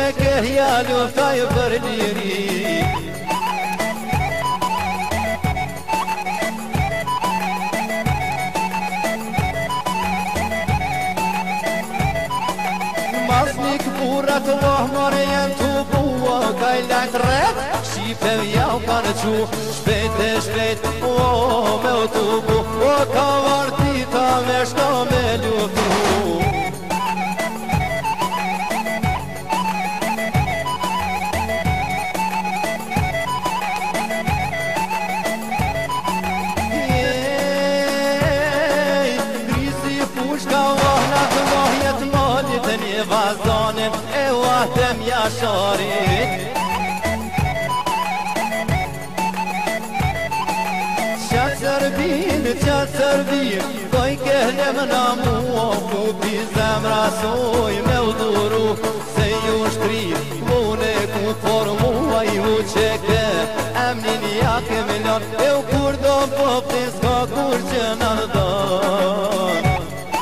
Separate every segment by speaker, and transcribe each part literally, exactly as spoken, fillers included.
Speaker 1: که یا لوفتای بردیری مصنیک بورت و مریم تو بوا گایلت رد شیفه یاو کنچو شبیت شبیت و موتو بو و کاورتی تا مشتا ملوتو وزانم اوهدم یا شارید چسر بین چسر بین گوی گهلم نامو و بیزم رسوی مودورو سیوشتری مونه کو فرموی و چکه امنین یاک ملان او کردو بابتیز کا کرچنان دان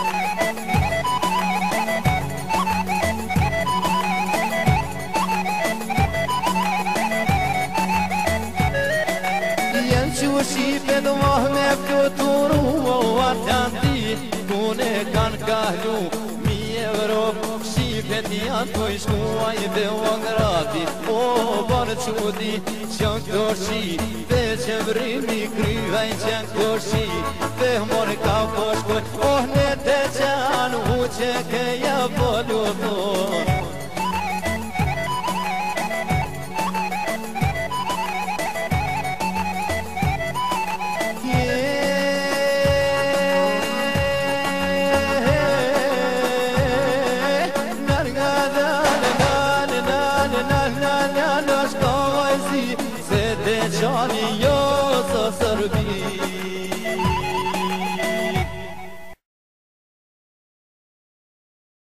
Speaker 1: شیفه دواه مفتو تورو واتاندی کونه کان کهلو میورو شیفه دیان تویشکوی به وگرادی او بار چودی چنگ دورشی به چمری میکری وی چنگ دورشی به مور کاو کوش کوی اوه نته چان و چکه یا بولو